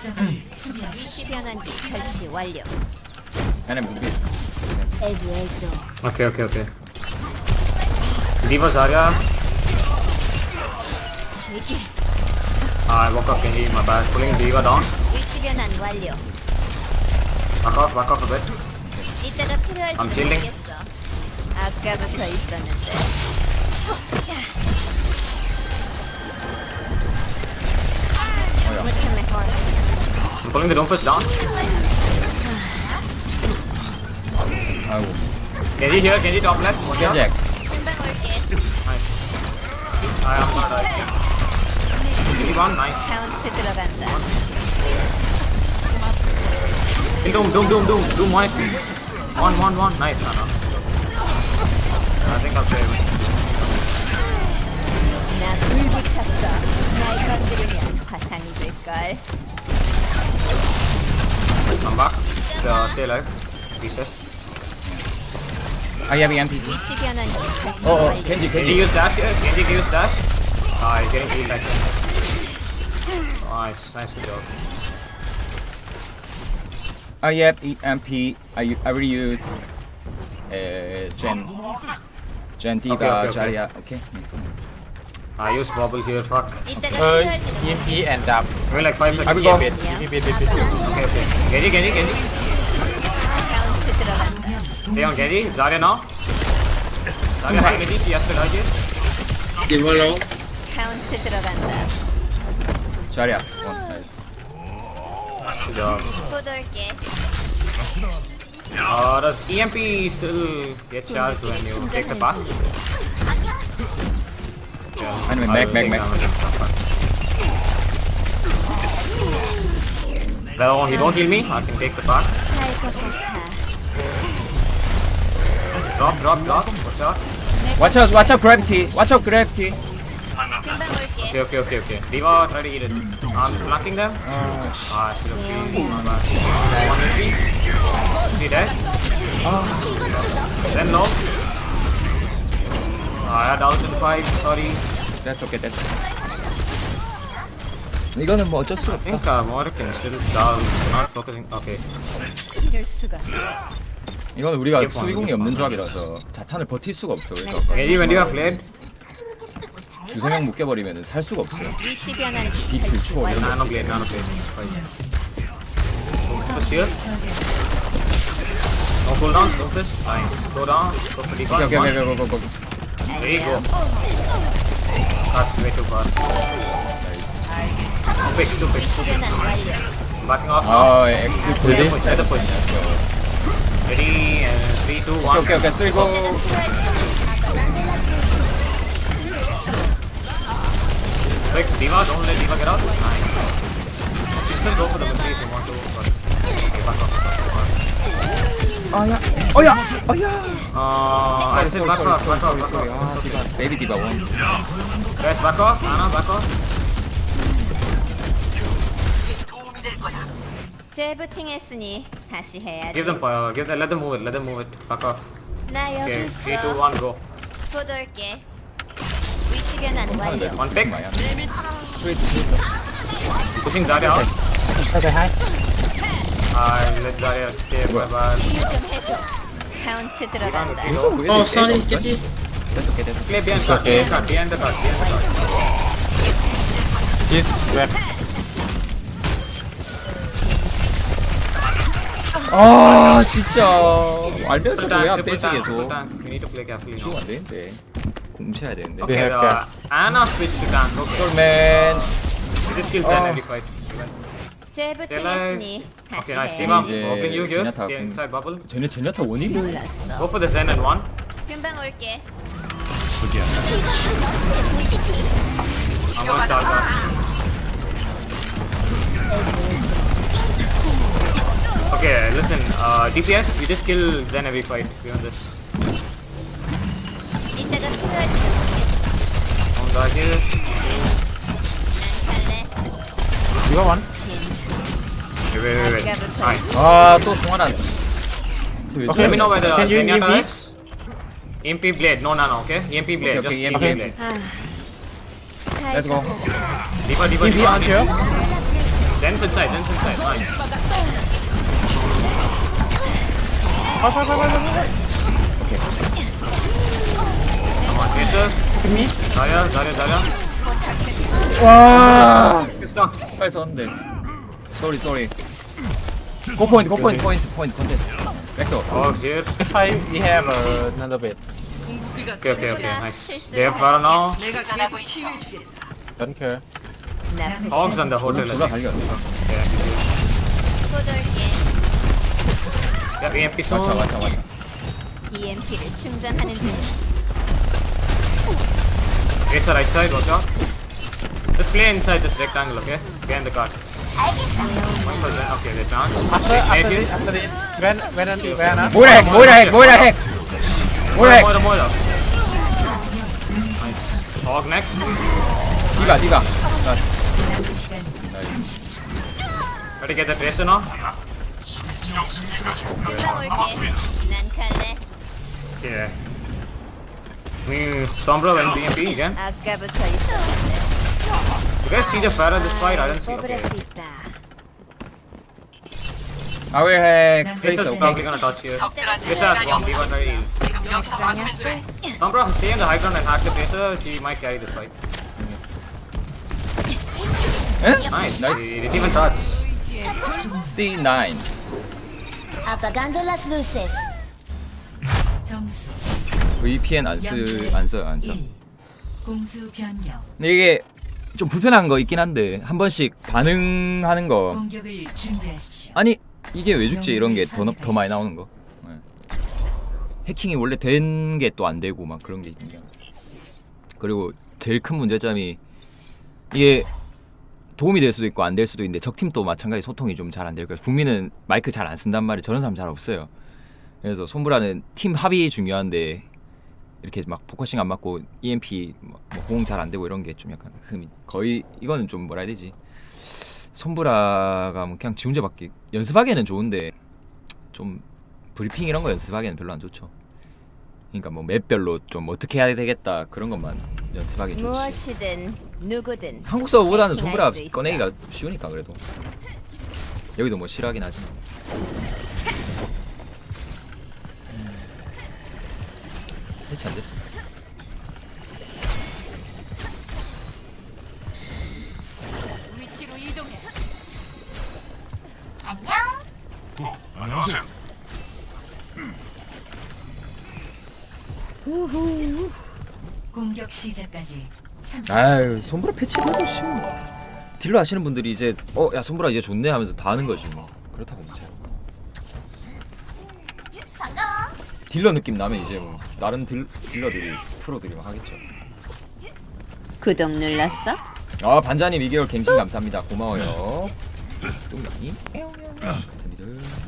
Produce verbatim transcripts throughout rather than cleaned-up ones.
위치 변환기 설치 완료. 얘네 무비. Okay, okay, okay. D.Va Zarya. Ah, I woke up Genji, my bad. Pulling D.Va down. 위치 변환 완료. Back off, back off a bit. 이따가 필요할지 I'm healing. 모르겠어. 아까부터 있었는데. What's in my heart? I'm pulling the Doomfist down. 아이고. Genji here, Genji top left. One shot. 겐잭. 금방 올게. Nice. I am not right here. Genji one, nice. 카운트 들어간다. In Doom, Doom, Doom, Doom, Doom, one H P. One, one, one, nice, Anna. I think I'll save it. 나 불붙었어. 날 건드리면 화상이 될걸. I'm back. Uh, stay alive. Reset. I have E M P. 위치 변환기 설치 어, 어, 완료. 겐지, Genji 겐지. use dash here. Genji can use dash. Ah, he's getting healed back. Nice, nice, good job. I have E M P. I I already use uh Gen Gen D.Va Okay, okay, okay. Zarya. Okay. I use bubble here, fuck. 이따가 Uh, 필요할지 E M P and up. We're like five I seconds. will go. Bit, bit, bit, bit, bit. Okay, okay. Genji, Genji, Genji. 카운트 들어간다. Stay on Genji. Zarya now. Zarya high Genji. She has to die here. D.Va low. 카운트 들어간다. Zarya. One. Nice. Good job. 곧 올게. Uh, does E M P still get charged when you take the path? Yeah. Anyway, I back, will back, take back. damage. No, he don't heal me. I can take the path. 살것 같아. Drop, drop, drop. Watch out. Watch out! Watch out! Gravity! Watch out! Gravity! 금방 올게. Okay, okay, okay, okay. D.Va, try to eat it. I'm flanking them. Ah, I should have killed. My bad. One H P. He dead. Then no. Ah, I had out in five. Sorry. That's okay. That's okay. 이거는 뭐 어쩔 수 I 없다. think uh, Morgan still down. Not focusing. Okay. 이럴 수가. 이건 우리가 이게 수비공이 뭐야, 없는 이게 조합이라서 자탄을 버틸 수가 없어. 그래서 Genji, when you have played, 두세 명 묶여버리면 살 수가 없어요. 위치 변환기 비트 설치 추워 완료. 이런 거. nano blade, nano blade. Fine. Push here. No cooldown. Don't push. Nice. Go down. Go for D.Va. 오케이 오케이 One. 오케이 오케이 오케이. There you go. That's way too far. Too big, too big, too big. 변환 완료. Backing off now. 아 X Let 프리디. the push, let the push. Ready, and three, two, one. 오케이 오케이 쓰리고. Fix D.Va, don't let D.Va get out. Nice. You still go for the victory if you want to, but okay, back off, back off. 아야. 어야. 어야. Uh, I said back off, back off, back sorry. 아 off. 디바. 베이비 디바 원. Guys, back off. Anna, back off. 재부팅했으니 다시 해야지. Give them fire. Give them. Let them move it. Let them move it. Back off. 나 여기 Okay, three, two, 있어. one, go. 곧 올게. 위치 변환 완료. One pick. 마야. 스트레이트 스트레이트. Pushing Zarya out. Okay, hi. I let Zarya escape. My bad. 이유 좀 해줘. 카운트 들어간다. Oh, sorry, Genji. 됐어 오케이 됐어. Play behind the okay. card. Behind the card. Behind the card. Hit, grab. 아 진짜 알면서 Triple 왜안 tank, triple 빼지 tank, 계속. triple tank. You need to play carefully 죽으면 now. 안 되는데. 공채야 되는데. Okay, have uh, Anna switched to tank. Okay. 쫄맨. You just kill ten every fight. 재부팅했으니 다시 Okay, nice. 해야지. Team up. 이제 Open you here. 제냐타 Stay 공- inside bubble. 쟤네 쟤네타 원일이? 몰랐어. Go for the Zen and one. 금방 올게. I'm gonna start that. Okay, listen. Uh, D P S, you just kill Zen every fight. We on this. 이따가 필요할지 모르겠어. On that here. 난 갈래. You got one? 진짜. Okay, wait, wait, wait. 아까부터 Nice. 아또 송하나. 쟤왜 Let me know where the Can you Zenyatta E M P? is. E M P blade, no nano, okay? E M P blade, Okay, just okay, E M P E M P. blade. 아. Let's go. Diva, Diva, If you Diva. aren't here, Then Zen's inside, Zen's inside. Nice. Go, go, go, go, go, go. Come on, Tracer. Me? Zarya, Zarya, Zarya. 와. It's done. 빨리 썼는데. Sorry, sorry. Go point, go point, point, point, point. Back door. Oh, here. If I we have uh, another bit. Okay, okay, okay. Nice. They have Pharah now. Don't care. Hogs on the hotel. 둘다 I think. 발견. Yeah, 꼬돌게. yeah, A M P 맞아, soon. 맞아, 맞아. 이엠피를 충전하는 중. Tracer right side, watch out. Just play inside this rectangle, okay? Get in the car. One for Zen. Okay, they found. After, after this, after this, when, when, when, uh, 모이라 핵, 모이라 핵, 모이라 핵. 모이라 핵. Moira, Moira. Nice. Hog next. 니가, 니가. Try to get the Tracer now. 금방 올게. 난 갈래. Yeah. Me, Sombra went B M P again. 아까부터 있었는데. You guys see the Pharah this fight? I didn't see. 뽑을 Okay. 수 있다. I will hack Tracer's Tracer, probably okay? gonna touch here. Tracer has one, D one very easy. Sombra, stay in the high ground and hack the Tracer. She might carry this fight. 응? Nice. Nice. He didn't even touch. 씨 나인. Apagando las luces. 점수 브이피엔 안 쓰, 안 써, 안 써. 일. 공수 변경. 근데 이게 좀 불편한 거 있긴 한데 한 번씩 반응하는 거 공격을 준비하십시오. 아니 이게 왜 죽지 이런 게 더 더 많이 나오는 거. 네. 해킹이 원래 된 게 또 안 되고 막 그런 게 있냐. 그리고 제일 큰 문제점이 이게 도움이 될 수도 있고 안 될 수도 있는데 적팀도 마찬가지 소통이 좀 잘 안 되고 국민은 마이크 잘 안 쓴단 말이에요. 저런 사람 잘 없어요. 그래서 손브라는 팀 합이 중요한데 이렇게 막 포커싱 안 맞고 이엠피 뭐 호응 잘 안 되고 이런 게 좀 약간 흠이 거의 이거는 좀 뭐라 해야 되지? 손브라가 뭐 그냥 지 혼자밖에 연습하기에는 좋은데 좀 브리핑 이런 거 연습하기에는 별로 안 좋죠. 그러니까 뭐 맵별로 좀 어떻게 해야 되겠다 그런 것만 연습하기 좋지. 무엇이든 누구든 한국 서버보다는 손브라 해킹할 수 있어. 꺼내기가 쉬우니까 그래도 여기도 뭐 싫어하긴 하지만. 해치 안 됐어. 위치로 이동해. 공격 시작까지 삼십 초. 아유 손브라 패치돼도 쉬워. 딜러 하시는 분들이 이제 어 야 손브라 이제 좋네 하면서 다 하는 거지 뭐. 그렇다고 뭐 잘. 딜러 느낌 나면 이제 뭐 다른 딜, 딜러들이 프로들이 막 하겠죠. 구독 눌렀어? 아 반자님 이 개월 갱신 감사합니다. 고마워요. 똥이 감사합니다.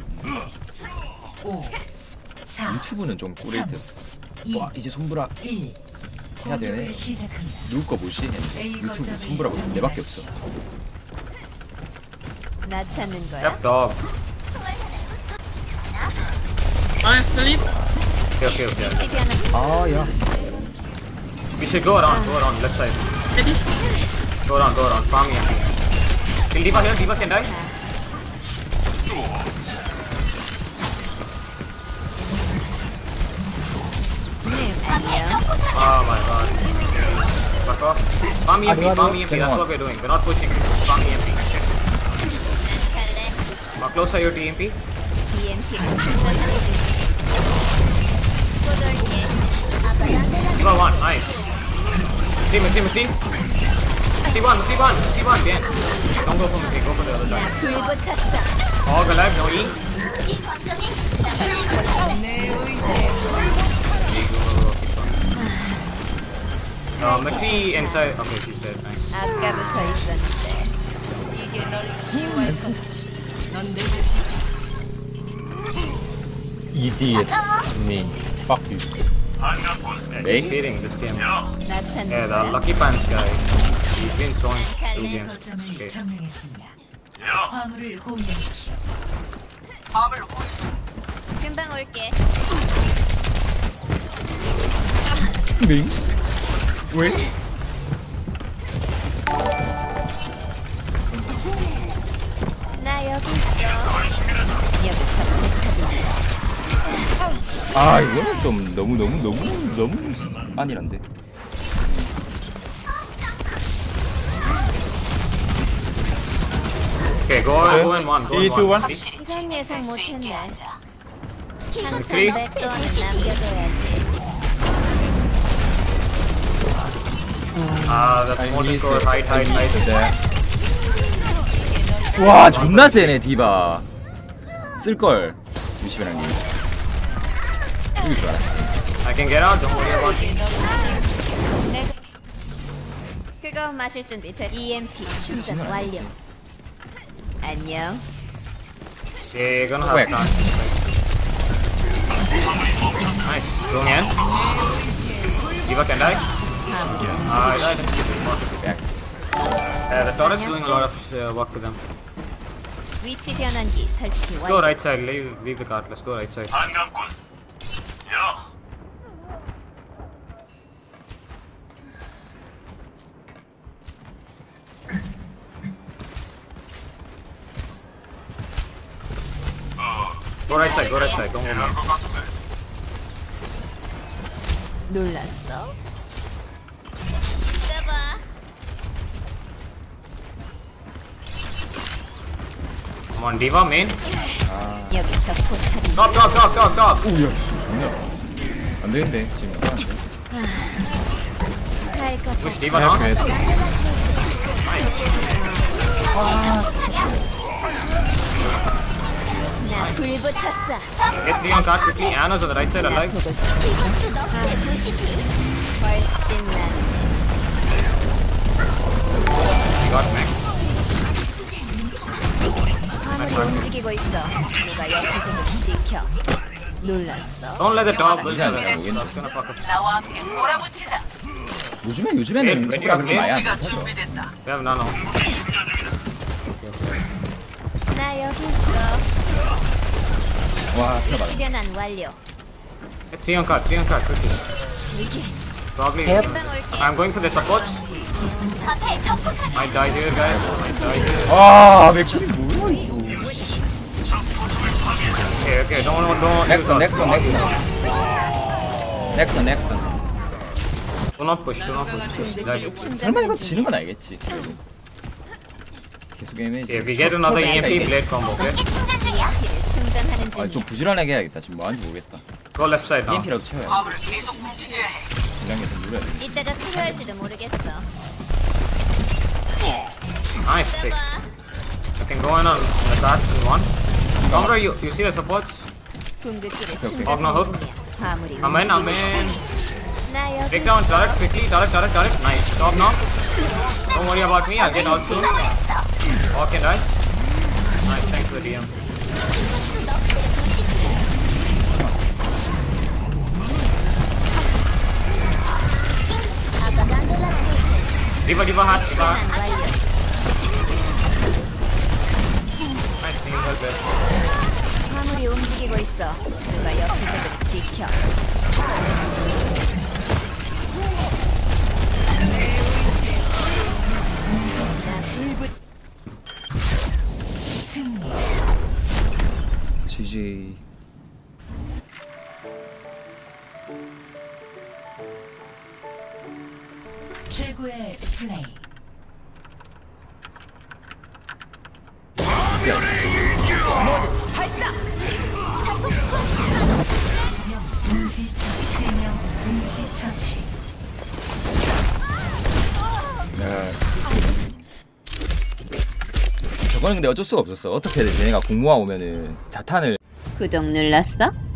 오, 사, 유튜브는 좀 꿀일 듯. 이, 와 이제 손브라 일. 해야 되네. 공격을 시작합니다. 누구 거 무시 했는데 유튜브 손브라가 내밖에 없어. 나 찾는 거야? Yep, dog. I sleep. Okay, okay, okay. 집에는 아야. We should go around, go around, left side. Ready? Go around, go around. Farm me. Kill D.Va here, D.Va can die. 안녕. Oh my god. Back off. Farm E M P, farm E M P, that's what we're doing. We're not pushing. Farm E M P. 갈래. Now closer your T M P. 이엠피를 충전하는 중. 꼬돌게. D.Va one, nice. Team, team, team. T one, T one, T one, again. Don't go for me, go for the other side. 불 붙었어. Hog alive, no E. Uh, McPhee inside. Okay, she's dead. Nice. 아까부터 있었는데. 이게 널 지우할 Idiot. Me. Fuck you. He's feeding this game. 나 Yeah, 찾는 the 거야? Lucky Pants guy. He's been throwing two A games. 거점을 Okay. 점령했습니다. 화물을 호위하십시오. 금방 올게. 밍? 왜? 여기서 아 이거는 좀 너무 너무 너무 너무 아니란데. Okay, go on, go in one, go in Three, two, one. one. 이건 예상 못했네. 항상 Three. 내 거는 남겨둬야지. Ah, that's I more to need go it. right, I right, need it right. there. 와 존나 세네 디바. 쓸걸 유시베랑 님. 이길 줄 알았어. I can get out, don't worry about it. 그거 마실 준비 돼. 이엠피 충전 완료. 안녕. Yeah, you're gonna have Quick. time. Nice, going in. Diva can die. Ah, I died. Back. Uh, the turret's doing a lot of uh, work for them. 위치 변환기 설치 Let's go 완료. right side, leave, leave the cart, let's go right side. Go right side, go right side, don't go main. 놀랐어? 잡아. Come on, Diva, main. 여기 저 포탑이 Top, top, top, top, top. 안 되는데 지금. 살 것. Push Diva now. 나 불붙었어. Get three on cart quickly. Anna's on the right side, alive. 보고 싶어. 이것도 너의 도시지. 훨씬 낫네. You got Mac. 화물이 움직이고 있어. 누가 옆에서 좀 지켜. 놀랐어? Don't let the top build Yeah, the yeah, rest. yeah. That's gonna fuck us. 요즘에 요즘에는 왼- 소리가 그렇게 왼쪽 많이 안 나죠. We have nano. 나 여기 있어. 와 진짜 많아. 변환 완료. Get three on cart, three on cart quickly. 즐겨. Probably. 금방 올게. I'm going for the support. I died here, guys. I died here. 와 맥주리 뭐야 이거. Okay, okay. Don't, don't. use 넥슨 us. 넥슨 넥슨. 넥슨 넥슨. Do not push. Do not push. Died. 설마 이거 지는 건 알겠지. 그래도. 계속 애매지. Okay, we get another E M P blade combo. Okay. 이엠피를 충전하는 중. 아좀 부지런하게 해야겠다. 지금 뭐 하는지 모르겠다. Go left side now. 이엠피라도 채워야 돼. 이런 게좀 누려야 돼. 이따가 필요할지도 모르겠어. Nice pick. I can go in on the cart in one. Tomra, you, you see the supports? 궁극기를 Hog no 충전하는 hook. 중이야. 화물이 I'm in, I'm 움직이고 in. 있어. 나 여기 Take down turret quickly. Turret, turret, turret. Nice. Stop now. Don't worry about me. I'll get out soon. Walk and die. Nice. Thanks for the D M. Apagando las luces. Diva, Diva hat, Diva hat. 완료. Nice. Team help there. 화물이 움직이고 있어. 누가 옆에서 좀 지켜. 자, 불붙. 승리. 지지. 최고의 플레이. 동시처치. 세명 동시처치. 야. 저거는 근데 어쩔 수가 없었어. 어떻게든 얘네가 공모아 오면은 자탄을 구독 눌렀어?